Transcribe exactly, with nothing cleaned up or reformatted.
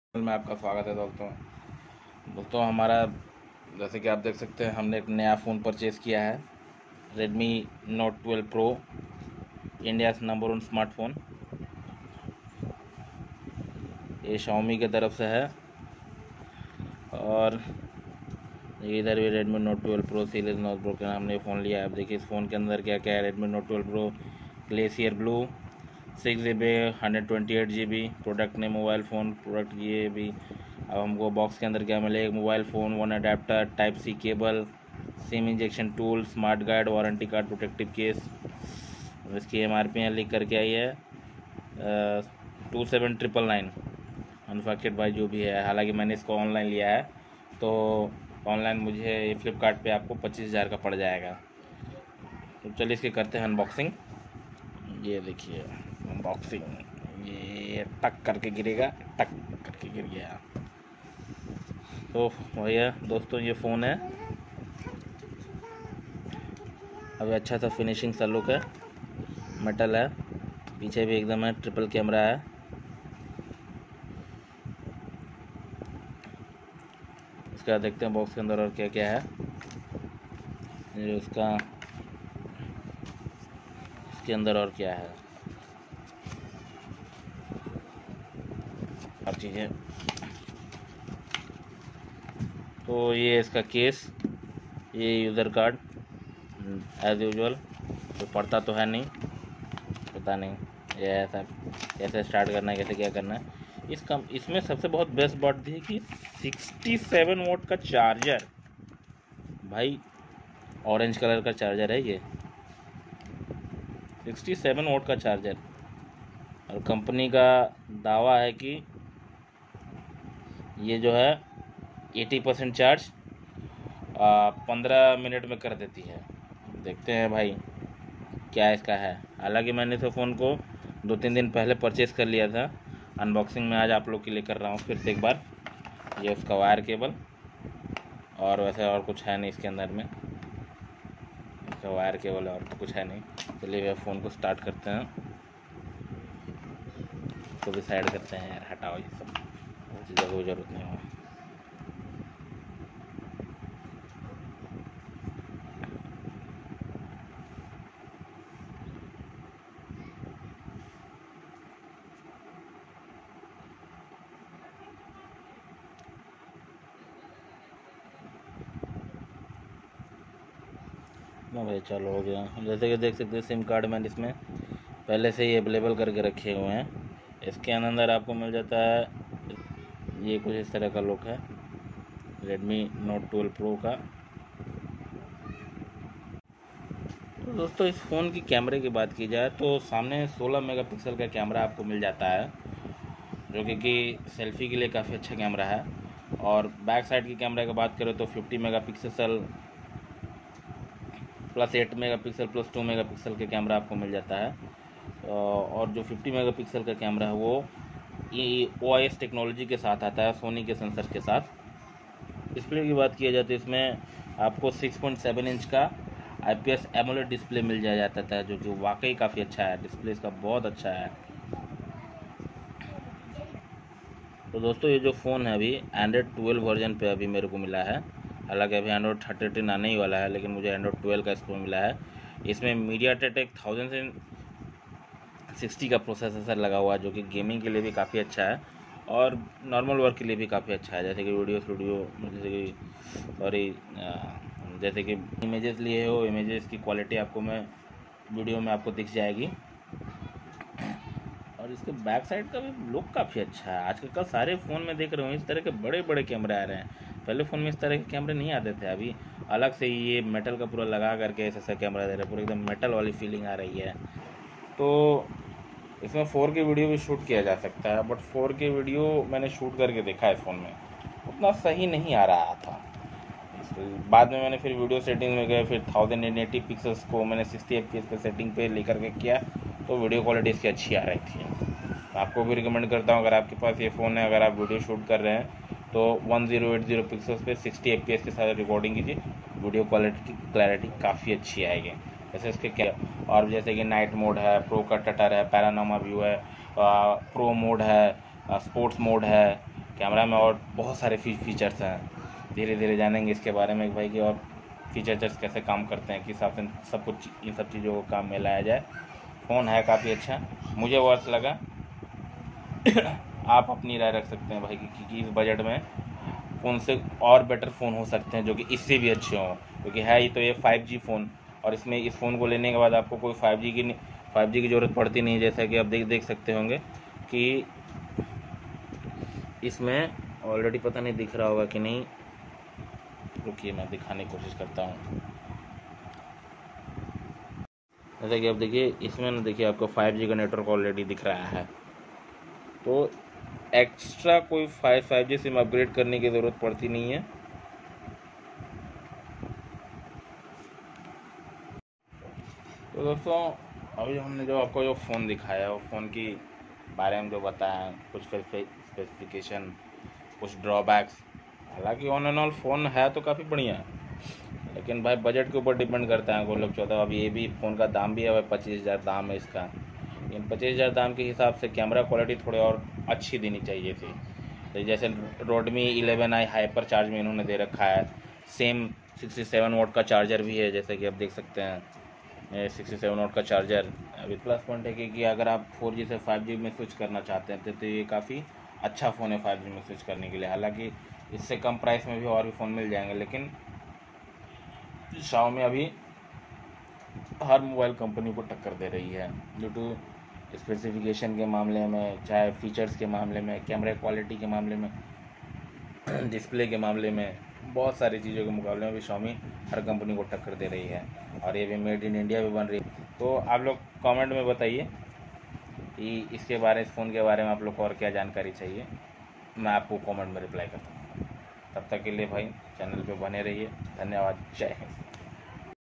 में आपका स्वागत है दोस्तों। दोस्तों हमारा जैसे कि आप देख सकते हैं, हमने एक नया फ़ोन परचेज़ किया है, Redmi Note twelve Pro, India number one smartphone. ये शाओमी की तरफ से है और इधर भी Redmi Note twelve Pro series Note Pro के नाम ने फ़ोन लिया है। आप देखिए इस फ़ोन के अंदर क्या क्या है। Redmi Note twelve Pro glacier blue, six G B hundred twenty eight G B product ने मोबाइल फ़ोन प्रोडक्ट ये भी। अब हमको बॉक्स के अंदर क्या मिलेगा? Mobile phone, one adapter, type C cable, SIM injection tool, smart guide, warranty card, protective case. इसकी एम आर पी यहाँ लिख करके आई है two seven triple nine manufactured by जो भी है। हालांकि मैंने इसको ऑनलाइन लिया है, तो ऑनलाइन मुझे फ्लिपकार्ट पे आपको पच्चीस हज़ार का पड़ जाएगा। तो चलिए इसकी करते हैं अनबॉक्सिंग। ये देखिए अनबॉक्सिंग, ये टक करके गिरेगा, टक करके गिर गया। तो भैया दोस्तों ये फ़ोन है, अभी अच्छा सा फिनिशिंग सा लुक है, मेटल है, पीछे भी एकदम है, ट्रिपल कैमरा है। इसका देखते हैं बॉक्स के अंदर और क्या क्या है। ये उसका इसके अंदर और क्या है, हर चीज़ें। तो ये इसका केस, ये यूज़र कार्ड एज़ यूजुअल, तो पढ़ता तो है नहीं, पता नहीं ये ऐसा कैसे स्टार्ट करना है, कैसे क्या करना है। इसका इसमें सबसे बहुत बेस्ट बात थी कि सिक्सटी सेवन वोट का चार्जर, भाई ऑरेंज कलर का चार्जर है ये, सिक्सटी सेवन वोट का चार्जर। और कंपनी का दावा है कि ये जो है अस्सी परसेंट चार्ज पंद्रह मिनट में कर देती है। देखते हैं भाई क्या इसका है। हालांकि मैंने इस फ़ोन को दो तीन दिन पहले परचेज़ कर लिया था। अनबॉक्सिंग में आज आप लोग के लिए कर रहा हूँ फिर से एक बार। ये उसका वायर केबल, और वैसे और कुछ है नहीं इसके अंदर में, इसका वायर केबल और तो कुछ है नहीं। चलिए भैया फ़ोन को स्टार्ट करते हैं, इसको भी साइड करते हैं यार, हटाओ ये सब चीज़ों की ज़रूरत नहीं हो। ना भाई चलो हो गया। जैसे कि देख सकते हैं सिम कार्ड मैंने इसमें पहले से ही अवेलेबल करके रखे हुए हैं। इसके अंदर आपको मिल जाता है, ये कुछ इस तरह का लुक है रेडमी नोट ट्वेल्व प्रो का। तो दोस्तों इस फ़ोन की कैमरे की बात की जाए तो सामने सोलह मेगापिक्सल का कैमरा आपको मिल जाता है, जो कि, कि सेल्फ़ी के लिए काफ़ी अच्छा कैमरा है। और बैक साइड की कैमरे की बात करें तो fifty megapixel plus eight megapixel plus two megapixel के कैमरा आपको मिल जाता है। और जो फिफ्टी मेगापिक्सल का कैमरा है वो ये ओ आई एस टेक्नोलॉजी के साथ आता है, सोनी के सेंसर के साथ। डिस्प्ले की बात की जाए तो इसमें आपको सिक्स पॉइंट सेवन इंच का I P S AMOLED display मिल जाया जाता है, जो कि वाकई काफ़ी अच्छा है। डिस्प्ले इसका बहुत अच्छा है। तो दोस्तों ये जो फ़ोन है अभी एंड्रॉयड ट्वेल्व वर्जन पे अभी मेरे को मिला है। हालांकि अभी एंड्रॉयड थर्टीन आने ही वाला है, लेकिन मुझे एंड्रॉयड ट्वेल्व का इसको मिला है। इसमें मीडियाटेक थाउजेंड सिक्सटी का प्रोसेसर लगा हुआ है, जो कि गेमिंग के लिए भी काफ़ी अच्छा है और नॉर्मल वर्क के लिए भी काफ़ी अच्छा है। जैसे कि वीडियो स्टूडियो, जैसे कि सॉरी जैसे कि इमेजेस लिए हो, इमेजेस की क्वालिटी आपको मैं वीडियो में आपको दिख जाएगी। और इसके बैक साइड का भी लुक काफ़ी अच्छा है। आजकल कल सारे फ़ोन में देख रहे हो इस तरह के बड़े बड़े कैमरे आ रहे हैं। पहले फ़ोन में इस तरह के कैमरे नहीं आते थे, अभी अलग से ये मेटल का पूरा लगा करके ऐसा ऐसा कैमरा दे रहा है, पूरा एकदम मेटल वाली फीलिंग आ रही है। तो इसमें फोर के वीडियो भी शूट किया जा सकता है, बट फोर के वीडियो मैंने शूट करके देखा है फ़ोन में, उतना सही नहीं आ रहा था। बाद में मैंने फिर वीडियो सेटिंग में गए, फिर थाउजेंड एंड एटी पिक्सल्स को मैंने सिक्सटी एफ पी एस पे सेटिंग पे लेकर के किया, तो वीडियो क्वालिटी इसकी अच्छी आ रही थी। आपको भी रिकमेंड करता हूँ, अगर आपके पास ये फ़ोन है, अगर आप वीडियो शूट कर रहे हैं तो one zero eight zero pixels पे सिक्सटी एफ पी एस के साथ रिकॉर्डिंग कीजिए, वीडियो क्वालिटी क्लैरिटी काफ़ी अच्छी आएगी। जैसे इसके क्या, और जैसे कि नाइट मोड है, प्रो का टटर है, पैरानोमा व्यू है, प्रो मोड है, स्पोर्ट्स मोड है, कैमरा में और बहुत सारे फी फीचर्स हैं, धीरे धीरे जानेंगे इसके बारे में भाई कि और फीचर्स कैसे काम करते हैं, किस हिसाब से सब कुछ इन सब चीज़ों को काम में लाया जाए। फ़ोन है काफ़ी अच्छा, मुझे वर्थ लगा। आप अपनी राय रख सकते हैं भाई कि, कि इस बजट में फ़ोन से और बेटर फ़ोन हो सकते हैं जो कि इससे भी अच्छे हों, क्योंकि है ही तो ये फाइव जी फ़ोन, और इसमें इस फ़ोन को लेने के बाद आपको कोई फाइव जी की फाइव जी की ज़रूरत पड़ती नहीं, जैसा कि आप देख देख सकते होंगे कि इसमें ऑलरेडी पता नहीं दिख रहा होगा कि नहीं, रुकिए मैं दिखाने की कोशिश करता हूँ। जैसा कि आप देखिए इसमें ना, देखिए आपको फाइव जी का नेटवर्क ऑलरेडी दिख रहा है, तो एक्स्ट्रा कोई five five G SIM upgrade करने की ज़रूरत पड़ती नहीं है। तो दोस्तों अभी हमने जो आपको जो फ़ोन दिखाया है वो फ़ोन की बारे में जो बताया, कुछ स्पेसिफिकेशन, कुछ ड्रॉबैक्स, हालांकि ऑन एंड ऑल फ़ोन है तो काफ़ी बढ़िया है, लेकिन भाई बजट के ऊपर डिपेंड करता है। कोई लोग चाहता है, अब ये भी फ़ोन का दाम भी है भाई पच्चीस हज़ार दाम है इसका, लेकिन पच्चीस हज़ार दाम के हिसाब से कैमरा क्वालिटी थोड़ी और अच्छी देनी चाहिए थी। तो जैसे Redmi eleven i hyper charge में इन्होंने दे रखा है, सेम सिक्सटी सेवन वोट का चार्जर भी है, जैसे कि आप देख सकते हैं सिक्सटी सेवन वोट का चार्जर। अभी प्लस पॉइंट है कि, कि अगर आप फोर जी से फाइव जी में स्विच करना चाहते हैं तो, तो ये काफ़ी अच्छा फ़ोन है फाइव जी में स्विच करने के लिए। हालांकि इससे कम प्राइस में भी और भी फ़ोन मिल जाएंगे, लेकिन शाओमी अभी हर मोबाइल कंपनी को टक्कर दे रही है ड्यू टू स्पेसिफिकेशन के मामले में, चाहे फीचर्स के मामले में, कैमरा क्वालिटी के मामले में, डिस्प्ले के मामले में, बहुत सारी चीज़ों के मुकाबले में भी शाओमी हर कंपनी को टक्कर दे रही है, और ये भी मेड इन इंडिया भी बन रही है। तो आप लोग कमेंट में बताइए कि इसके बारे इस फ़ोन के बारे में आप लोग को और क्या जानकारी चाहिए, मैं आपको कमेंट में रिप्लाई करता हूँ। तब तक के लिए भाई चैनल पे बने रहिए। धन्यवाद, जय हिंद।